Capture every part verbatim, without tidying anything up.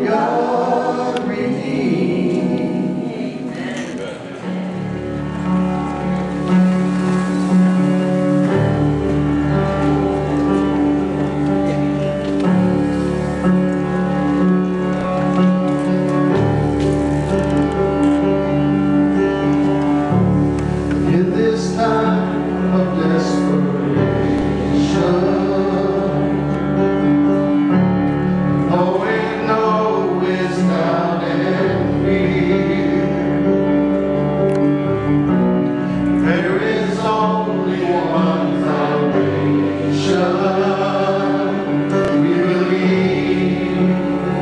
God redeemed. In this time of desperation, though we know it's down and near, there is only one foundation. We believe,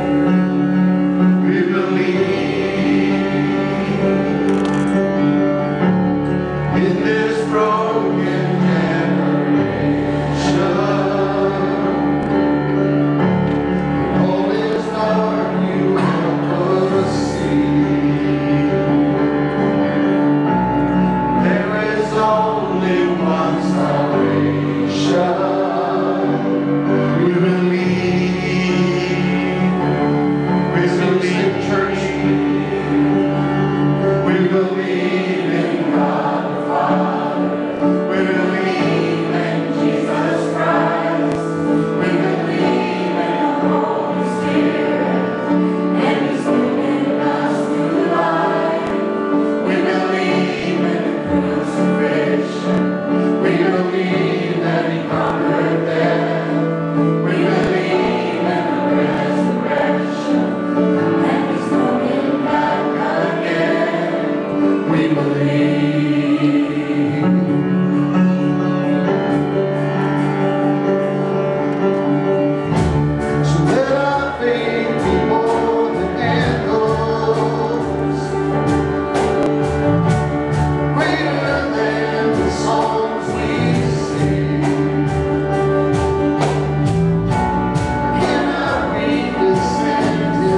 we believe in this broken generation. All is dark, you help us see. There is only one salvation. We believe, we believe, church. We believe in God the Father. We believe in Jesus Christ. We believe in the Holy Spirit, and He's given us new life. We believe in the crucifixion. We believe that He conquered death. We believe in the resurrection, and He's coming back again. We believe. So let our faith be more than echoes, greater than the songs we sing. In our weakness and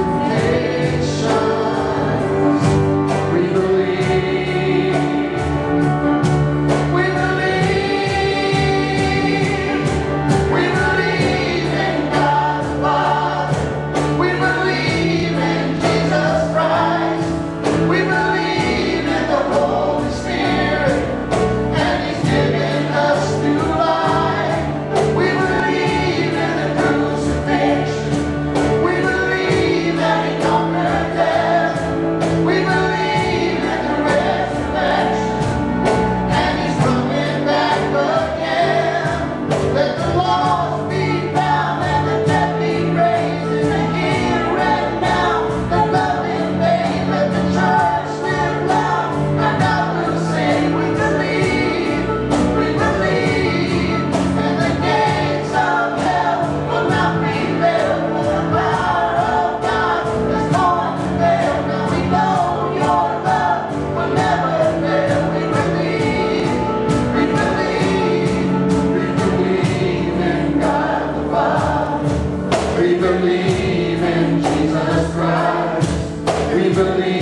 temptations, we believe. We believe. We believe in God the Father. We believe in Jesus Christ. We believe in the Holy Spirit, and He's given us new life. We believe in the crucifixion. We believe that He conquered death. We believe in the resurrection, and He's coming back again. Let the lost be found and the dead be raised in the here and now. The loving faith, let the church live loud. And God will sing, we believe, we believe. And the gates of hell will not prevail, for the power of God is going to fail. Now we know your love will never fail. We believe, we believe, we believe in God the Father. We believe in Jesus Christ. We believe